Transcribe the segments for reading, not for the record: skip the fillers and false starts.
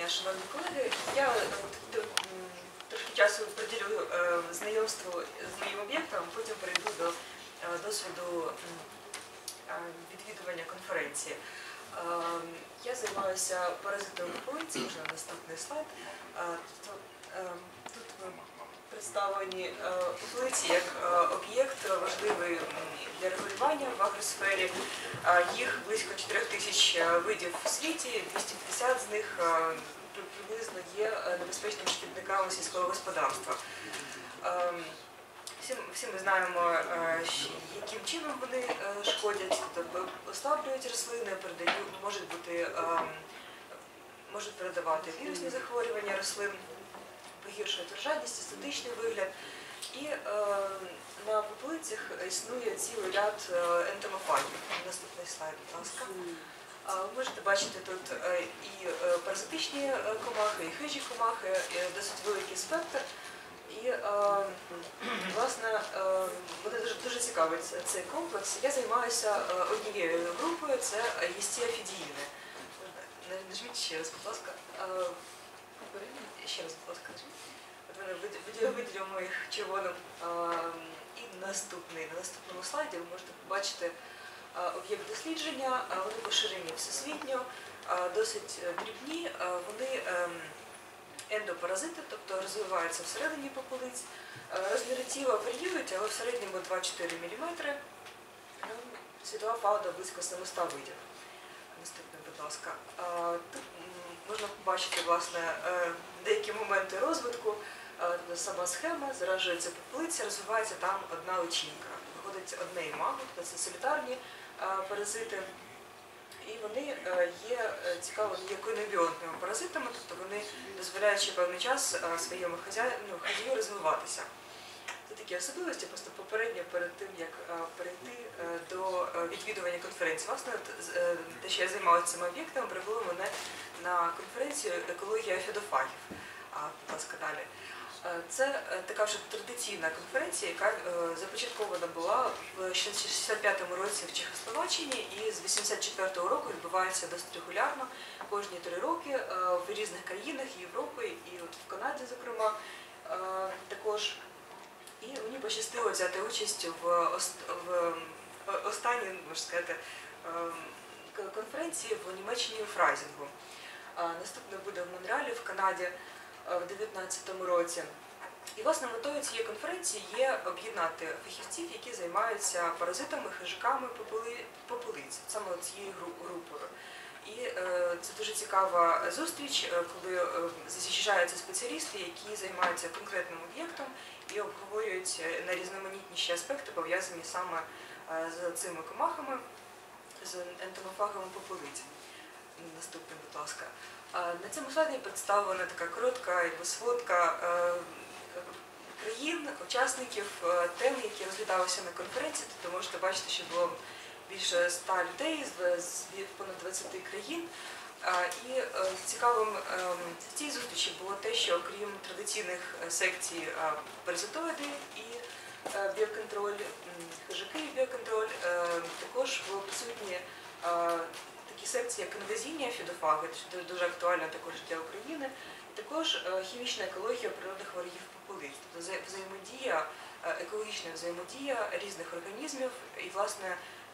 дня, шановні колеги. Я трошки часу приділю знайомству з моїм об'єктом, потім перейду до досвіду відвідування конференції. Я займаюся паразитом популиції, вже наступний слайд. Тут представлені популиції як об'єкт важливий для регулювання в агросфері. Їх близько 4000 видів в світі, 250 з них приблизно є небезпечними шкідниками сільського господарства. Всі ми знаємо, яким чином вони шкодять, тобто ослаблюють рослини, можуть передавати вірусні захворювання рослин, погіршують врожайність, естетичний вигляд. І на популиціях існує цілий ряд ентомофагів. Наступний слайд, будь ласка. Ви можете бачити тут і паразитичні комахи, і хижі комахи, і досить великий спектр. І, власне, мене дуже цікавить цей комплекс. Я займаюся однією групою, це єстіофідіїни. Нажміть ще раз, будь ласка. Ще раз, будь ласка, нажміть. От мене виділимо їх червоним. І на наступному слайді ви можете побачити об'єкт дослідження. Вони поширені всесвітньо, досить дрібні. Вони ендопаразити, тобто розвиваються всередині популиць. Розміри тіла варіюють, але в середньому 2-4 мм. Світова фауда близько 700 видів. Наступне, будь ласка. Тут можна побачити, власне, деякі моменти розвитку. Сама схема, заражується популиця, розвивається там одна личинка. Виходить одне імаго, тобто це солітарні паразити. І вони є цікавими конебіонтними паразитами, тобто вони дозволяють ще певний час своєму хазяю розвиватися. Це такі особливості, просто попередньо перед тим, як перейти до відвідування конференції. Власне, те, що я займалася цим об'єктом, привело мене на конференцію «Екологія фідофагів». Будь ласка, далі. Це така вже традиційна конференція, яка започаткована була в 1965 році в Чехословаччині і з 1984 року відбувається досить регулярно, кожні 3 роки в різних країнах Європи і от в Канаді, зокрема, також. І мені пощастило взяти участь в останній, можна сказати, конференції в Німеччині у Фрайзінгу. Наступне буде в Монреалі, в Канаді, в 2019 році. І, власне, метою цієї конференції є об'єднати фахівців, які займаються паразитами, хижаками популиць, саме цією групою. І це дуже цікава зустріч, коли з'їжджаються спеціалісти, які займаються конкретним об'єктом і обговорюють найрізноманітніші аспекти, пов'язані саме з цими комахами, з ентомофагами популиць. Наступне, будь ласка. На цьому слайді представлена така коротка сводка країн, учасників, тем, які розглядалися на конференції. Тобто можете бачити, що було більше 100 людей з понад 20 країн. І цікавим в цій зустрічі було те, що окрім традиційних секцій паразитоїди і біоконтроль, хижаки і біоконтроль, також були присутні такі секції, як інвазійні фідофаги, що дуже актуальна також для України, і також хімічна екологія природних ворогів популиць, тобто взаємодія, екологічна взаємодія різних організмів і, власне,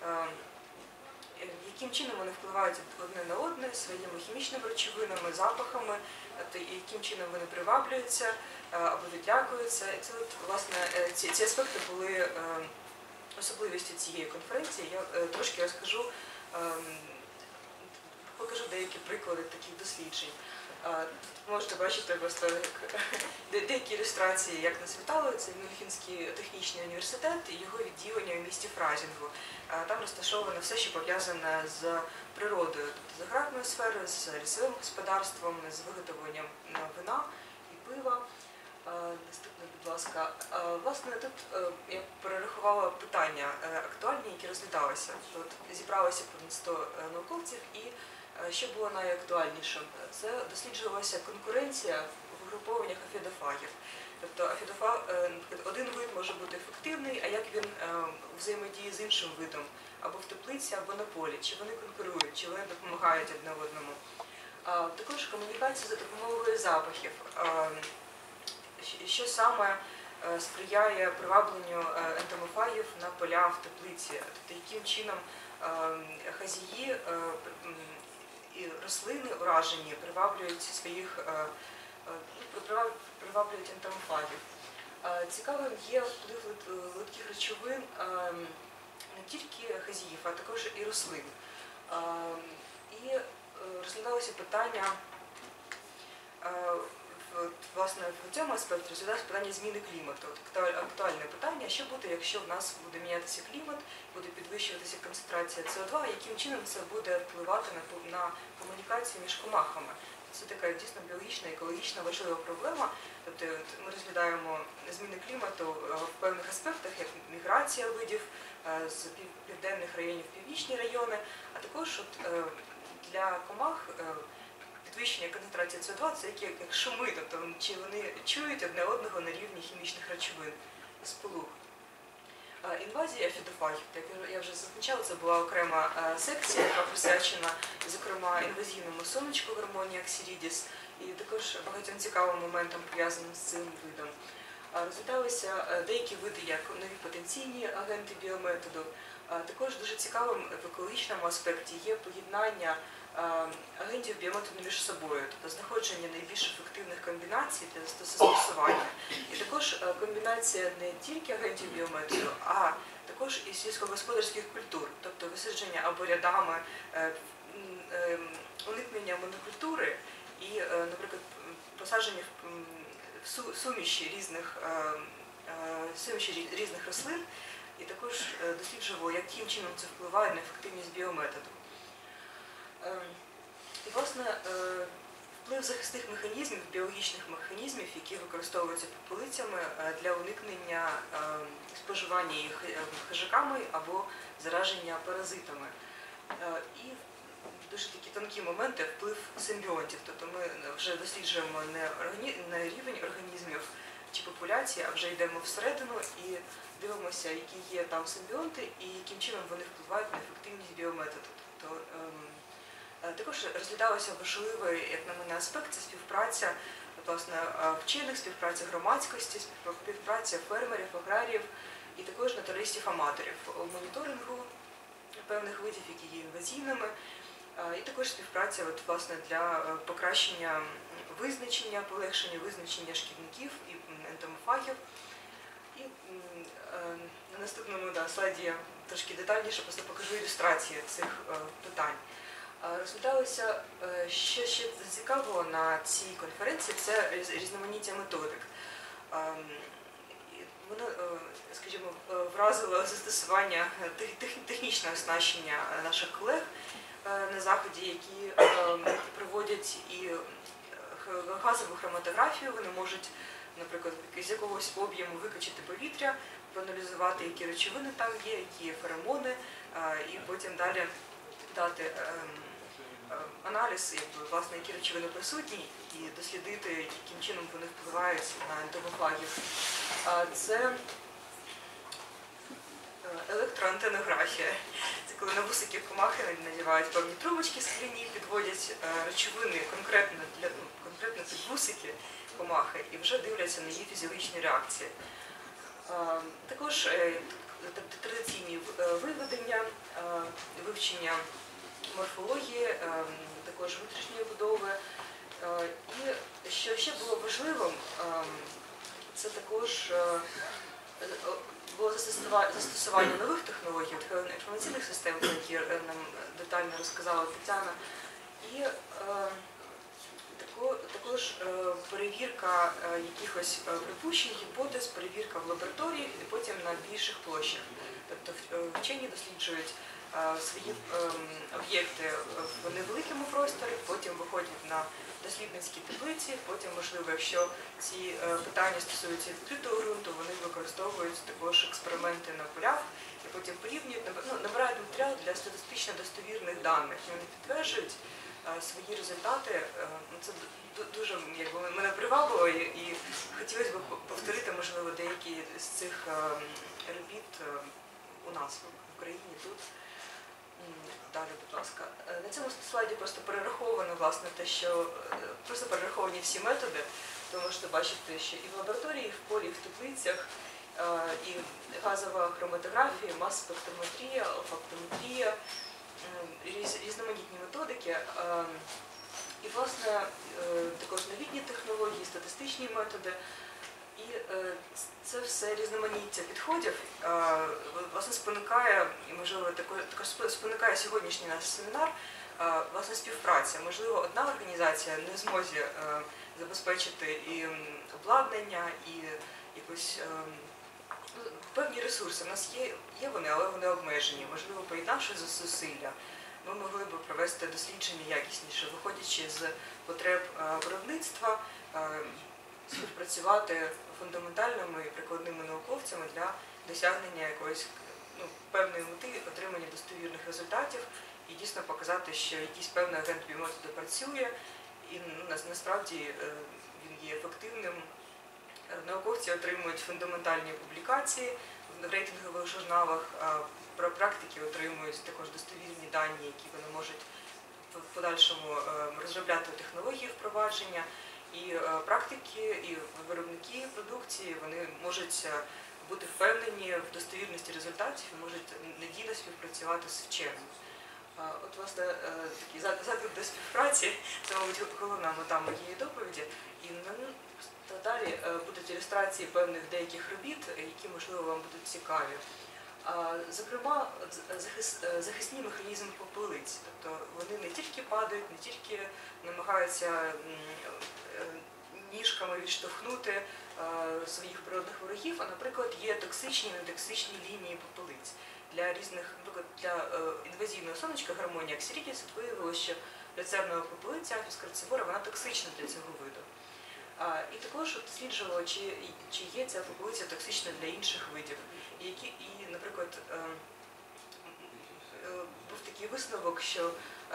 яким чином вони впливають одне на одне своїми хімічними речовинами, запахами, яким чином вони приваблюються або відлякуються. І це, власне, ці аспекти були особливістю цієї конференції. Я трошки розкажу, покажу деякі приклади таких досліджень. Можете бачити просто деякі ілюстрації, як нас вітали. Це Мюнхенський технічний університет і його відділення в місті Фрайзінгу. Там розташовано все, що пов'язане з природою, тобто з аграрною сферою, з лісовим господарством, з виготовленням вина і пива. Наступне, будь ласка. Власне, тут я перерахувала питання актуальні, які розглядалися. От зібралося понад 100 науковців, і що було найактуальнішим? Це досліджувалася конкуренція в угрупованнях афідофагів. Тобто один вид може бути ефективний, а як він взаємодіє з іншим видом, або в теплиці, або на полі, чи вони конкурують, чи вони допомагають одне одному. Також комунікація за допомогою запахів. Що саме сприяє привабленню ентомофагів на поля в теплиці? Тобто, яким чином хазяї і рослини уражені приваблюють приваблюють ентомофагів. Цікавим є вплив липких речовин не тільки хазяїв, а також і рослин. І розглядалося питання, власне, в цьому аспекті розглядалося питання зміни клімату. Актуальне питання, що буде, якщо в нас буде мінятися клімат, буде підвищуватися концентрація СО2, яким чином це буде впливати на комунікацію між комахами. Це така дійсно біологічна, екологічна важлива проблема. Тобто ми розглядаємо зміни клімату в певних аспектах, як міграція видів з південних районів в північні райони, а також для комах підвищення концентрації СО2 – це як шуми, тобто чи вони чують одне одного на рівні хімічних речовин і сполук. Інвазія фітофагів, як я вже зазначала, це була окрема секція, яка присвячена, зокрема, інвазійному сонечку гормонії Аксірідіс, і також багатьом цікавим моментам, пов'язаним з цим видом. Розглядалися деякі види як нові потенційні агенти біометоду. Також дуже цікавим в екологічному аспекті є поєднання агентів біометоду між собою, тобто знаходження найбільш ефективних комбінацій для застосування. І також комбінація не тільки агентів біометоду, а також і сільськогосподарських культур, тобто висадження або рядами, уникнення монокультури і, наприклад, посадження в суміші різних рослин, і також досліджував, яким чином це впливає на ефективність біометоду. І, власне, вплив захисних механізмів, біологічних механізмів, які використовуються попелицями для уникнення споживання їх хижаками або зараження паразитами. І дуже такі тонкі моменти – вплив симбіонтів. Тобто ми вже досліджуємо не рівень організмів чи популяції, а вже йдемо всередину і дивимося, які є там симбіонти і яким чином вони впливають на ефективність біометоду. Тобто, також розглядалося важливий, як на мене, аспект – це співпраця власне, вчених, співпраця громадськості, співпраця фермерів, аграріїв і також натуралістів-аматорів у моніторингу певних видів, які є інвазійними, і також співпраця власне, для покращення визначення, полегшення визначення шкідників і ентомофагів. І на наступному слайді я трошки детальніше просто покажу ілюстрації цих питань. Розглядалося, що ще цікавого на цій конференції, це різноманіття методик. Воно, скажімо, вразило застосування технічне оснащення наших колег на Заході, які проводять і газову хроматографію. Вони можуть, наприклад, з якогось об'єму викачати повітря, проаналізувати, які речовини там є, які є феромони, і потім далі дати аналіз, власне, які речовини присутні, і дослідити, яким чином вони впливають на ентомофагів. Це електроантенографія. Це коли на вусики комахи надівають певні трубочки скляні, підводять речовини конкретно під вусики комахи і вже дивляться на її фізіологічні реакції. Також традиційні виведення, вивчення морфології, також внутрішньої будови. І що ще було важливим, це також було застосування нових технологій, інформаційних систем, про які нам детально розказала Тетяна, і також перевірка якихось припущень, гіпотез, перевірка в лабораторіях і потім на більших площах. Тобто вчені досліджують свої об'єкти в невеликому просторі, потім виходять на дослідницькі таблиці, потім, можливо, якщо ці питання стосуються відкритого ґрунту, вони використовують також експерименти на полях і потім порівнюють, набирають матеріал для статистично достовірних даних. І вони підтверджують свої результати. Це дуже мене привабило і хотілося б повторити, можливо, деякі з цих робіт у нас в Україні тут. Далі, будь ласка. На цьому слайді просто перераховано, власне, те, що просто перераховані всі методи. Ви можете бачити, що і в лабораторії, і в полі, і в теплицях, і газова хроматографія, мас-спектрометрія, олфактометрія, різноманітні методики. І, власне, також новітні технології, статистичні методи. І це все різноманіття підходів, власне, спонукає, і, можливо, також спонукає сьогоднішній наш семінар, власне, співпраця. Можливо, одна організація не в змозі забезпечити і обладнання, і якось певні ресурси. У нас є вони, але вони обмежені. Можливо, поєднавши зусилля, ми могли б провести дослідження якісніше, виходячи з потреб виробництва, співпрацювати фундаментальними і прикладними науковцями для досягнення якоїсь певної мети, отримання достовірних результатів і дійсно показати, що якийсь певний агент біометоду працює і насправді він є ефективним. Науковці отримують фундаментальні публікації в рейтингових журналах, практики отримують також достовірні дані, які вони можуть в подальшому розробляти технології впровадження. І практики, і виробники продукції, вони можуть бути впевнені в достовірності результатів і можуть надійно співпрацювати з вченими. От, власне, такий заклик до співпраці, це, мабуть, головна мета моєї доповіді. І далі будуть ілюстрації певних деяких робіт, які, можливо, вам будуть цікаві. Зокрема, захисні механізми попелиць. Тобто вони не тільки падають, не тільки намагаються ніжками відштовхнути своїх природних ворогів, а, наприклад, є токсичні і нетоксичні лінії попелиць. Для різних, наприклад, для інвазійного сонечка гармонія аксірідіс виявилося, що люцернова попелиця Апіс вона токсична для цього виду. І також досліджували, чи є ця попелиця токсична для інших видів. І, наприклад, був такий висновок, що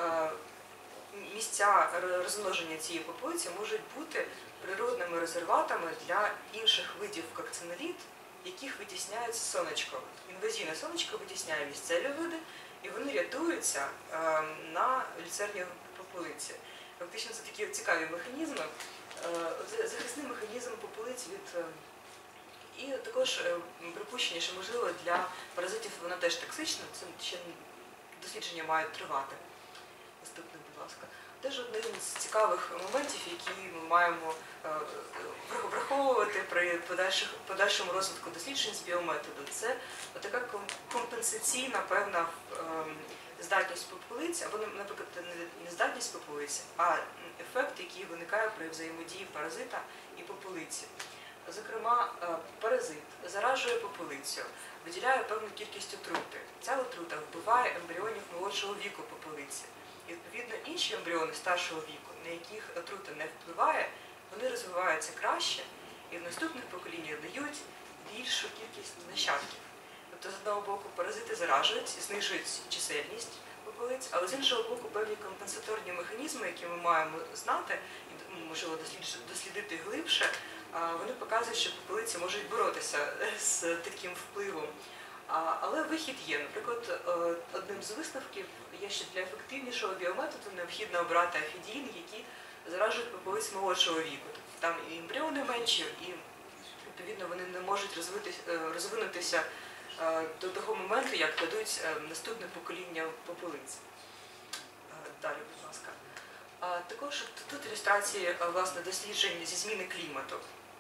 місця розмноження цієї попелиці можуть бути природними резерватами для інших видів кокцинелід, яких витісняють сонечко. Інвазійне сонечко витісняє місцеві види, і вони рятуються на люцерній попелиці. Фактично, це такі цікаві механізми. Захисний механізм попелиць від... І також припущення, що, можливо, для паразитів вона теж токсична, це ще дослідження мають тривати. Наступний, будь ласка. Теж одним з цікавих моментів, які ми маємо враховувати при подальшому розвитку досліджень з біометоду, це така компенсаційна певна здатність попелиць, або, наприклад, не здатність попелиць, а ефект, який виникає при взаємодії паразита і попелиці. Зокрема, паразит заражує попелицю, виділяє певну кількість отрути. Ця отрута вбиває ембріонів молодшого віку попелиці. І, відповідно, інші ембріони старшого віку, на яких отрута не впливає, вони розвиваються краще і в наступних поколіннях дають більшу кількість нащадків. Тобто, з одного боку, паразити заражують і знижують чисельність попелиць, але з іншого боку, певні компенсаторні механізми, які ми маємо знати і, можливо, дослідити глибше, вони показують, що попелиці можуть боротися з таким впливом. Але вихід є. Наприклад, одним з висновків є, що для ефективнішого біометоду необхідно обрати афідіїни, які заражують попелиць молодшого віку. Тобто там і ембріони менші, і, відповідно, вони не можуть розвинутися до того моменту, як дадуть наступне покоління попелиць. Далі, будь ласка. Також тут ілюстрації, власне, досліджень зі зміни клімату.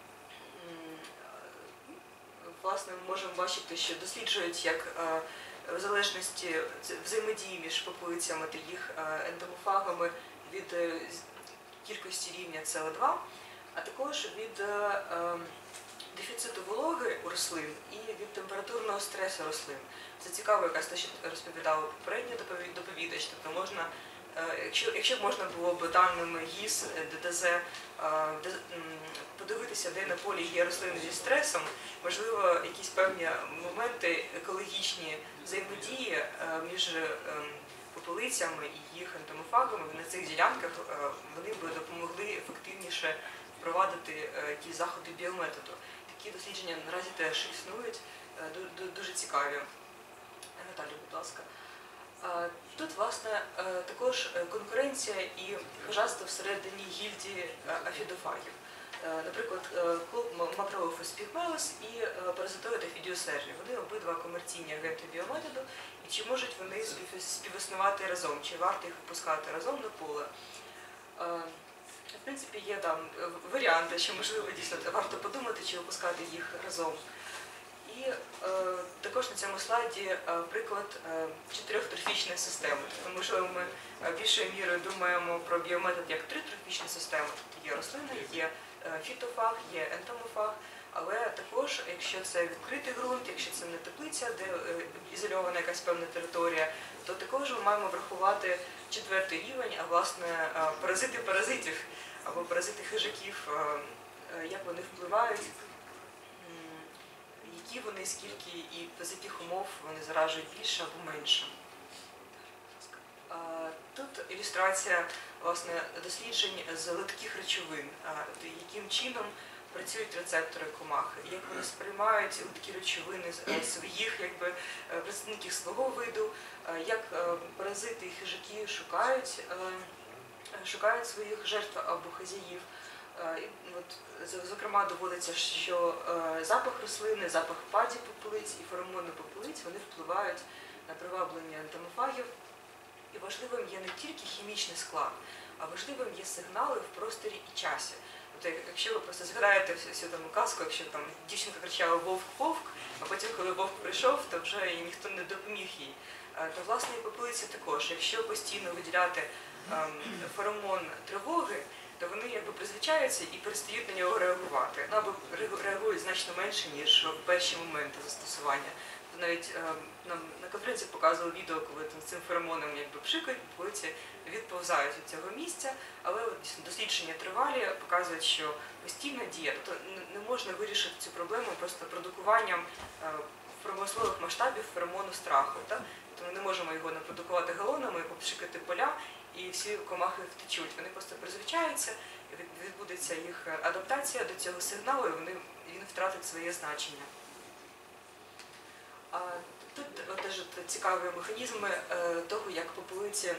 Власне, ми можемо бачити, що досліджують, як в залежності взаємодії між попелицями та їх ентомофагами від кількості рівня СО2, а також від дефіциту вологи у рослин і від температурного стресу рослин. Це цікаво, якраз те, що розповідала попередня доповідач. Тобто можна, якщо б можна було б даними ГІС, ДДЗ, подивитися, де на полі є рослини зі стресом, можливо, якісь певні моменти екологічні взаємодії між попелицями і їх ентомофагами на цих ділянках, вони б допомогли ефективніше впровадити якісь заходи біометоду. Такі дослідження наразі теж існують, дуже цікаві. Далі, будь ласка. Тут, власне, також конкуренція і хижацтво всередині гільдії афідофагів. Наприклад, клуб Macrolophus pygmaeus і паразитоїд Aphidius sergi. Вони обидва комерційні агенти біометоду, і чи можуть вони співіснувати разом, чи варто їх випускати разом на поле. В принципі, є там варіанти, що, можливо, дійсно варто подумати, чи випускати їх разом. І також на цьому слайді приклад чотирьохтрофічної системи. Тому що ми більшою мірою думаємо про біометод як тритрофічну систему. Тобто є рослина, є фітофаг, є ентомофаг, але також, якщо це відкритий ґрунт, якщо це не теплиця, де ізольована якась певна територія, то також ми маємо врахувати четвертий рівень, а власне паразити паразитів або паразити хижаків, як вони впливають, які вони, скільки і за яких умов вони заражують більше або менше. Тут ілюстрація, власне, досліджень з липких речовин, яким чином працюють рецептори комах, як вони сприймають липкі речовини своїх представників свого виду, як паразити і хижаки шукають своїх жертв або хазяїв. Зокрема, доводиться, що запах рослини, запах паді попелиць і феромони попелиць, вони впливають на приваблення ентомофагів. І важливим є не тільки хімічний склад, а важливим є сигнали в просторі і часі. Тобто, якщо ви просто згадаєте всю там казку, якщо там дівчинка кричала «Вовк-вовк», а потім, коли вовк прийшов, то вже і ніхто не допоміг їй. То, власне, і попелиці також. Якщо постійно виділяти феромон тривоги, то вони призвичаються і перестають на нього реагувати. Або реагують значно менше, ніж в перші моменти застосування. Навіть нам на конференції показували відео, коли там цим феромоном пшикають, попелиці відповзають від цього місця, але дослідження тривалі показують, що постійна дія, тобто не можна вирішити цю проблему просто продукуванням в промислових масштабів феромону страху. Тобто ми не можемо його напродукувати галонами, попшикати поля, і всі комахи втечуть. Вони просто призвичаються, відбудеться їх адаптація до цього сигналу, і він втратить своє значення. Тут теж цікаві механізми того, як попелиці,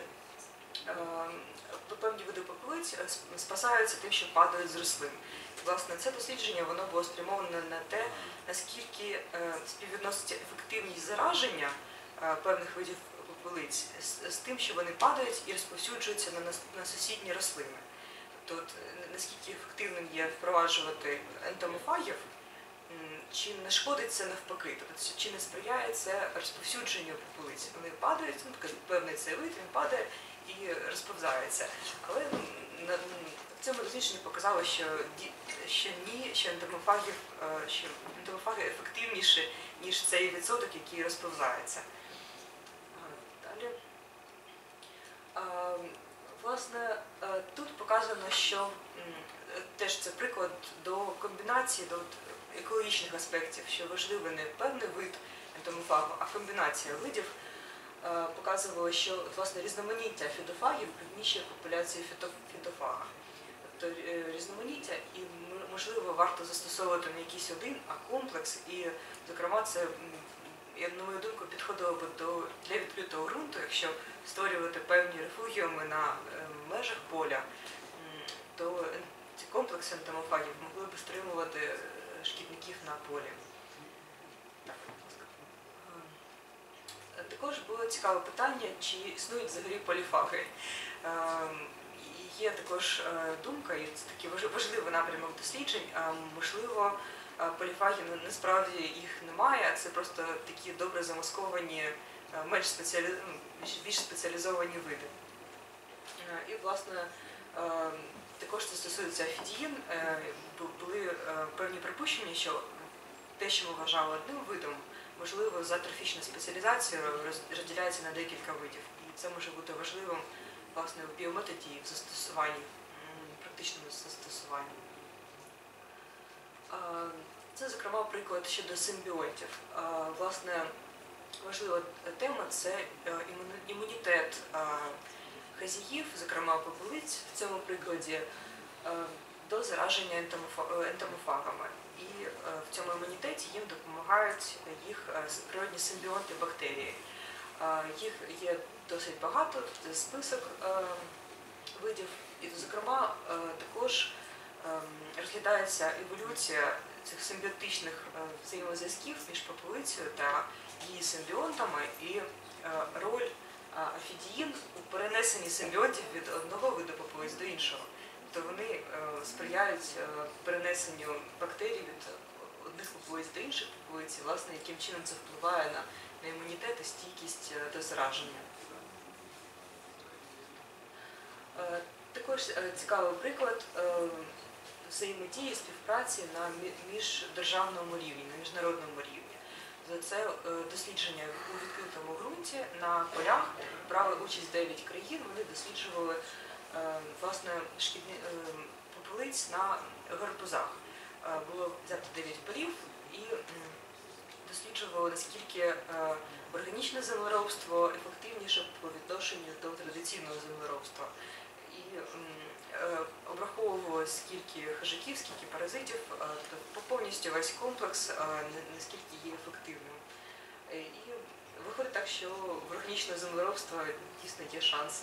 певні види попелиць спасаються тим, що падають з рослин. Власне, це дослідження воно було спрямоване на те, наскільки співвідноситься ефективність зараження певних видів попелиць з тим, що вони падають і розповсюджуються на сусідні рослини. Тобто, наскільки ефективним є впроваджувати ентомофагів, чи не шкодить це навпаки, тобто, чи не сприяє це розповсюдженню попелиць. Вони падають, певний цей вид, він падає і розповзається. Але в цьому дослідженні показало, що ні, що ентомофаги ефективніші, ніж цей відсоток, який розповзається. Далі. Власне, тут показано, що теж це приклад до комбінації, до екологічних аспектів, що важливий не певний вид ентомофагу, а комбінація видів. Показувало, що власне різноманіття фітофагів приміщує популяцію фітофага. Тобто різноманіття, і можливо варто застосовувати не якийсь один, а комплекс. І, зокрема, це, на мою думку, підходило б для відкритого ґрунту, якщо створювати певні рефугіуми на межах поля, то ці комплекси ентомофагів могли б стримувати шкідників на полі. Також було цікаве питання, чи існують взагалі поліфаги. Є також думка, і це такий важливий напрямок досліджень, можливо, поліфаги насправді їх немає, а це просто такі добре замасковані, більш спеціалізовані види. І, власне, також це стосується афідіїн, були певні припущення, що те, що ми вважали одним видом, можливо, за трофічну спеціалізацію розділяється на декілька видів. І це може бути важливим, власне, в біометоді і в застосуванні, практичному застосуванні. Це, зокрема, приклад щодо симбіотів. Власне, важлива тема – це імунітет хазяїв, зокрема попелиць, в цьому прикладі, до зараження ентомофагами. І в цьому імунітеті їм допомагають їх природні симбіонти бактерії. Їх є досить багато, це список видів, і, зокрема, також розглядається еволюція цих симбіотичних взаємозв'язків між попелицею та її симбіонтами і роль афідіїн у перенесенні симбіонтів від одного виду попелиць до іншого. Тобто вони сприяють перенесенню бактерій від одних попелиць до інших попелиць, і, власне, яким чином це впливає на імунітет і стійкість до зараження. Також цікавий приклад взаємодії, співпраці на міждержавному рівні, на міжнародному рівні. Це дослідження у відкритому ґрунті на полях, брали участь 9 країн, вони досліджували власне попелиць на гарбузах. Було взято 9 полів і досліджували, наскільки органічне землеробство ефективніше по відношенню до традиційного землеробства. І обраховували, скільки хижаків, скільки паразитів, повністю весь комплекс, наскільки є ефективним. І виходить так, що в органічного землеробства дійсно є шанси.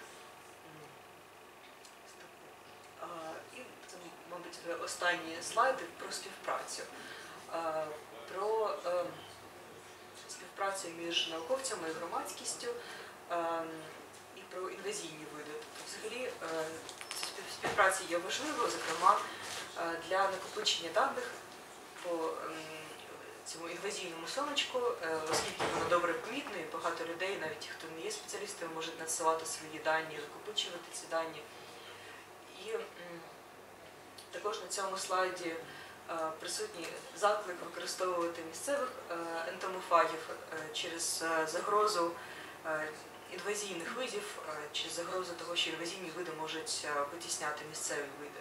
І це, мабуть, останні слайди про співпрацю. Про співпрацю між науковцями і громадськістю і про інвазійні види. Тобто, взагалі, співпраця є важливою, зокрема, для накопичення даних по цьому інвазійному сонечку, оскільки воно добре помітно, і багато людей, навіть ті, хто не є спеціалістами, можуть надсилати свої дані, накопичувати ці дані. І також на цьому слайді присутній заклик використовувати місцевих ентомофагів через загрозу інвазійних видів, через загрозу того, що інвазійні види можуть витісняти місцеві види.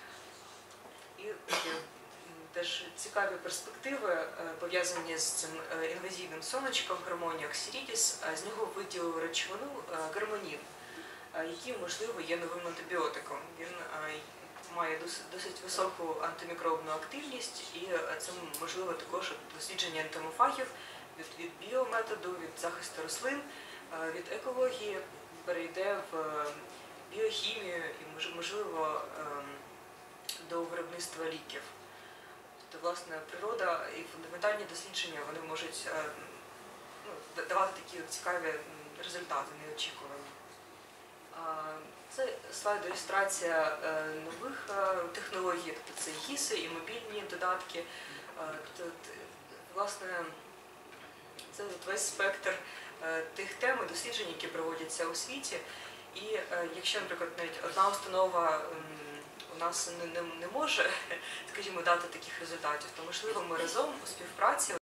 І теж цікаві перспективи, пов'язані з цим інвазійним сонечком, Гармонія оксирідіс, з нього виділили речовину гармонін, який, можливо, є новим антибіотиком. Він має досить високу антимікробну активність, і це можливо також дослідження ентомофагів від біометоду, від захисту рослин, від екології перейде в біохімію і, можливо, до виробництва ліків. Тобто, власне, природа і фундаментальні дослідження, вони можуть давати такі цікаві результати, неочікувані. Це слайд-ілюстрація нових технологій, тобто це ГІСи і мобільні додатки. Власне, це весь спектр тих тем і досліджень, які проводяться у світі. І якщо, наприклад, навіть одна установа у нас не може, скажімо, дати таких результатів, то, можливо, ми разом у співпраці